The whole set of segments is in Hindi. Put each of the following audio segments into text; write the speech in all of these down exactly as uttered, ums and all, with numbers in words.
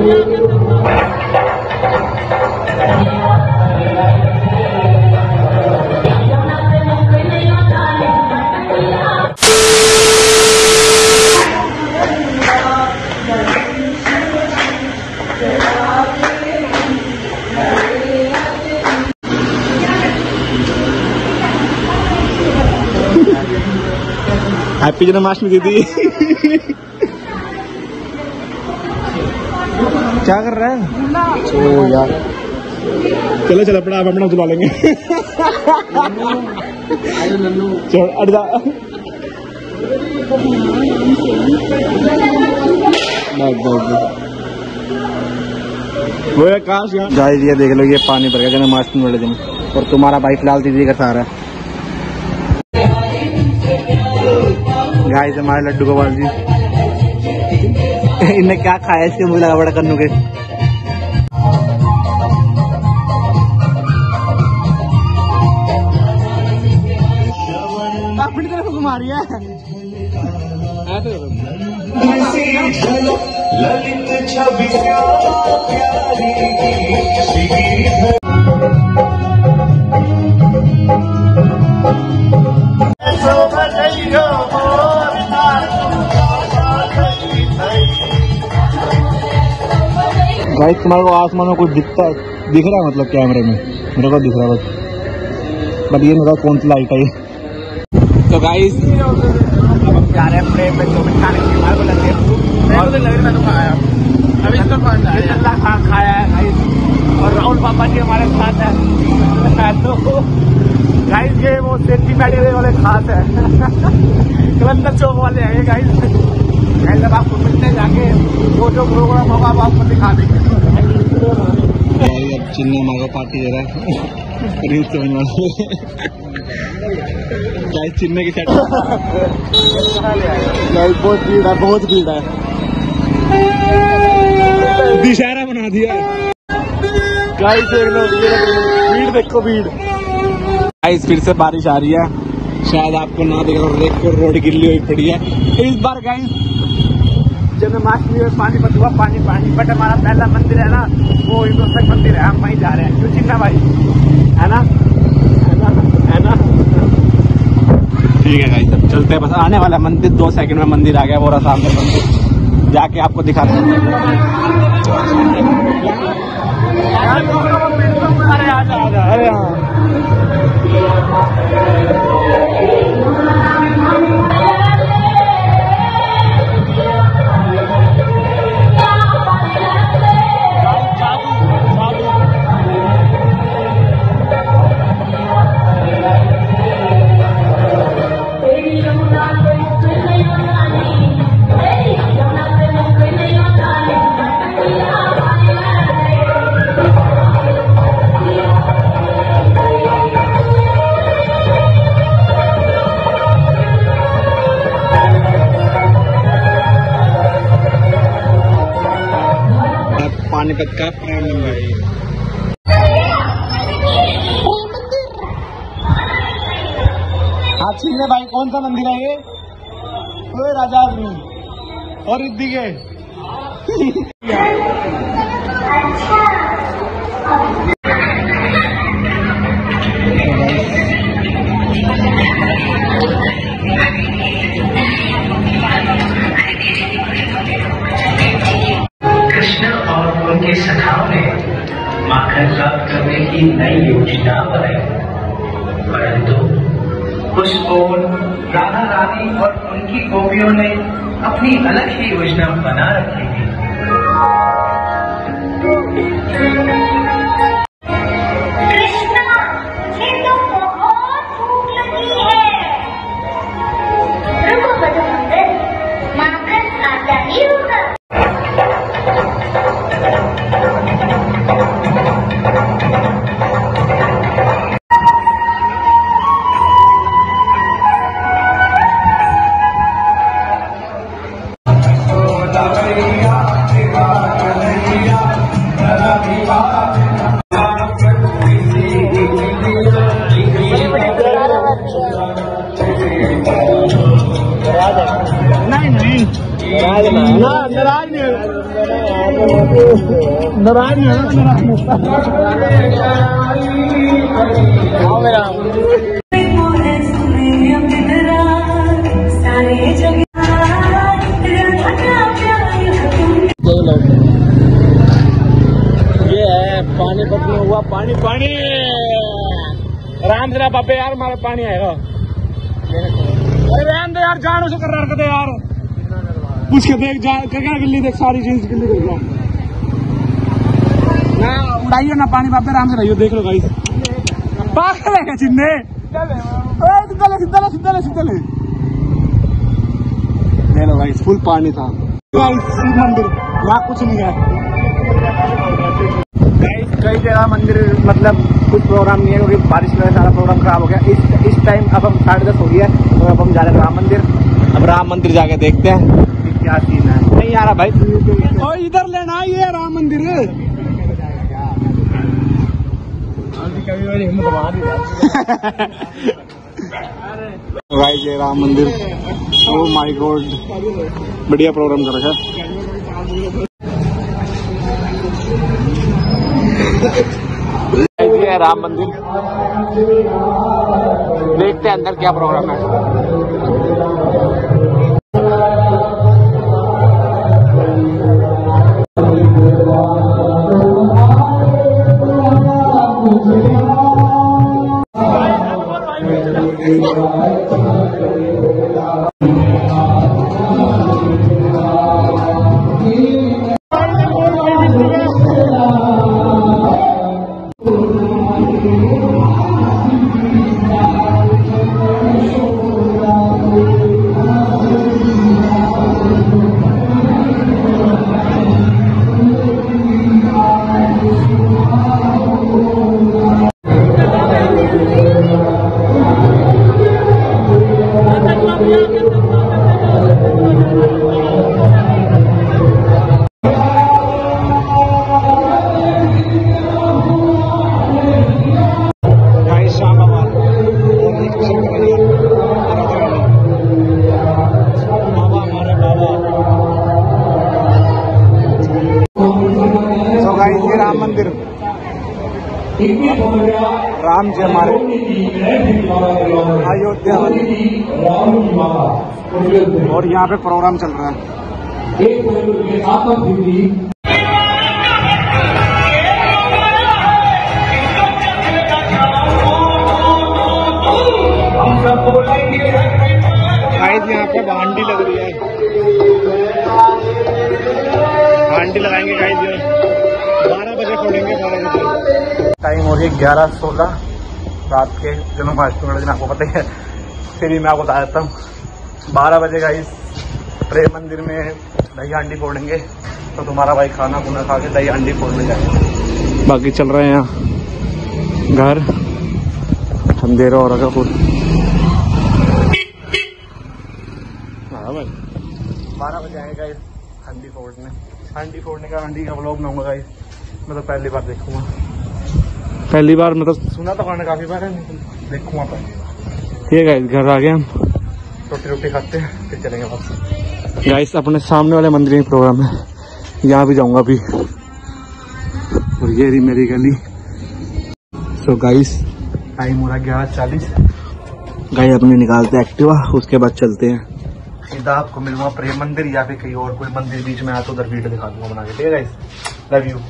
हैप्पी जन्माष्टमी दीदी। क्या कर रहा है? ओ यार चलो चलो अपना अपना चला लेंगे। चल अड़ जा। वो काश गाइस ये देख लो, ये पानी भर गया जन्माष्टमी वाले दिन और तुम्हारा भाई फिलहाल दीदी का सहारा है। गाइस हमारे लड्डू गोपाल जी इनने क्या खाया इसके मुझे लगा बड़ा कन्नू के। अपनी तरफ घुमा रही है। गाइस तुम्हारे को आसमान में कुछ दिखता दिख रहा है, मतलब कैमरे में मेरे को दिख रहा है बस, बट ये मेरा कौन सी लाइट है। तो गाइस अब हम जा रहे हैं प्रेम में तो खाने की मार बोला थे और तो लग रहा तो खाया अभी तो अल्लाह खा खाया है गाइस। और राहुल पापा जी हमारे साथ है तो गाइस ये वो सेफ्टी मेडिकल वाले खास है कलंदर चौक वाले हैं गाइस। जब आपको मिलने जाके वो जो प्रोग्राम होगा वो आपको दिखा देंगे। अब चिन्ना मांगो पार्टी दे रहा है चिन्ने की सेट बहुत भीड़ है, बहुत भीड़ है, दिशहरा बना दिया गाइस। भीड़ देखो भीड़ गाइस। फिर से बारिश आ रही है, शायद आपको ना देख रहा, देखो रोड गिल्ली हुई पड़ी है इस बार गाइस। जन्माष्टमी में पानी पतुआ पानी पानी, बट हमारा पहला मंदिर है ना वो हिंदुस्तान मंदिर है, हम वहीं जा रहे हैं क्यों चिन्ना भाई है ना है ना है ना। ठीक है गाइस अब चलते हैं, बस आने वाला मंदिर दो सेकंड में मंदिर आ गया, वो रहा सामने मंदिर, जाके आपको दिखाते हैं। अरे आ जा आ जा अरे हाँ पानीपत का प्राण मंदिर। हाँ चिन्ह भाई कौन सा मंदिर है ये? राजा और रिद्धि के उनके सखाओं ने माखन प्राप्त करने की नई योजना बनाई, परंतु उस ओर राधा रानी और उनकी गोपियों ने अपनी अलग ही योजना बना रखी थी। कृष्णा, ये तो बहुत भूख लगी है। रुको मधुमंगल, माखन आता ही होगा। नहीं नहीं ना नाराज नहीं नाराज ये है पानीपत में हुआ पानी पानी राम जरा बाबे यार हमारा पानी आएगा। अरे रहने दे यार जान उसे कर रहा दे यार पूछ के देख जा क्या गिल्ली देख सारी चीज गिल्ली देख लो ना उड़ाइए ना पानी बाबे राम से रहियो देख लो गाइस पागल है क्या चिन्ने सीधा ले सीधा ले सीधा ले सीधा ले ले लो गाइस फुल पानी था गाइस मंदिर यहाँ कुछ नहीं है गाइस कई जगह मंदिर मतलब कुछ प्रोग्राम नहीं है क्योंकि बारिश में सारा प्रोग्राम खराब हो गया। इस इस टाइम अब हम साढ़े दस हो गया तो अब हम जा रहे हैं राम मंदिर। अब राम मंदिर जाके देखते हैं कि क्या सीन है। नहीं आ रहा भाई ओ इधर लेना ये राम मंदिर गाइस ये Ram Mandir oh my god बढ़िया प्रोग्राम कर रखा है। ये है राम मंदिर देखते हैं अंदर क्या प्रोग्राम है। राम जी हमारे अयोध्या और यहाँ पे प्रोग्राम चल रहा है। गाइस यहाँ पे हांडी लग रही है हांडी लगाएंगे गाइस बारह बजे खोलेंगे बारह बजे टाइम हो रही है ग्यारह सोलह रात के जन्माष्टमी वाले दिन आपको पता ही है फिर भी मैं आपको बता देता हूँ बारह बजे गाइस प्रेम मंदिर में दही हांडी फोड़ेंगे तो तुम्हारा भाई खाना खुना खा के दही हांडी फोड़ने जाएगा। बाकी चल रहे हैं यहाँ घर अंधेरा हो रहा फुल बारह बजे आएगा गाइस हांडी फोड़ने हांडी फोड़ने का हांडी का व्लॉग बनाऊंगा गाइस मैं तो पहली बार देखूंगा पहली बार मतलब सुना तो मैंने काफी बार है देखूंगा पहली बार। ठीक है गाइस घर आ गए हम रोटी रोटी खाते हैं फिर चलेंगे वापस। गाइस अपने सामने वाले मंदिर में प्रोग्राम है यहाँ भी जाऊंगा अभी और ये रही मेरी गली। सो गाइस टाइम हो रहा है ग्यारह चालीस गाइस अपने निकालते हैं एक्टिवा उसके बाद चलते हैं सीधा आपको मिलूंगा प्रेम मंदिर या फिर कहीं और कोई मंदिर बीच में आया तो उधर वीडियो दिखा दूंगा बना के। ठीक है guys love you.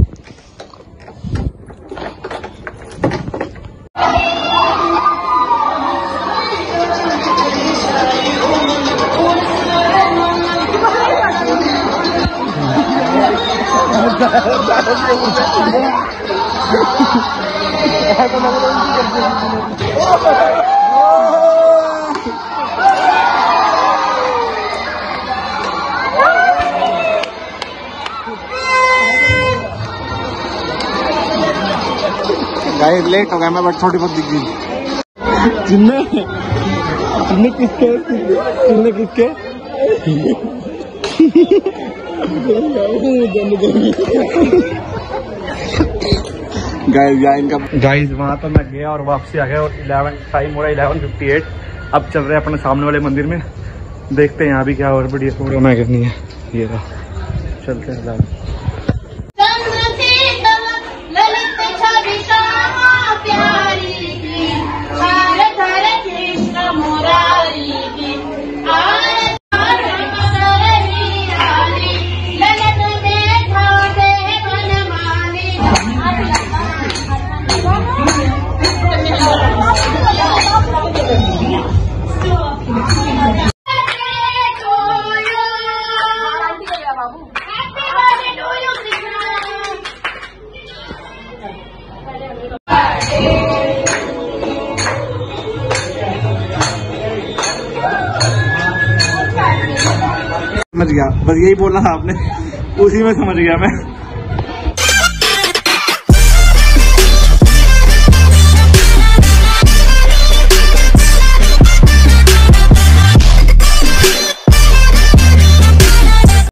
Guys late हो गया मैं बट थोड़ी बहुत दिख गई। चिन्ने चिन्ने किसके चिन्ने किसके गाइस यहाँ इनका गाइस वहाँ तो मैं गया और वापसी आ गया और इलेवन टाइम हो रहा है इलेवन फिफ्टी एट। अब चल रहे हैं अपने सामने वाले मंदिर में देखते हैं यहाँ भी क्या और बढ़िया प्रोग्राम है करनी है। ये रहा, चलते हैं। समझ गया, बस यही बोलना था आपने, उसी में समझ गया मैं।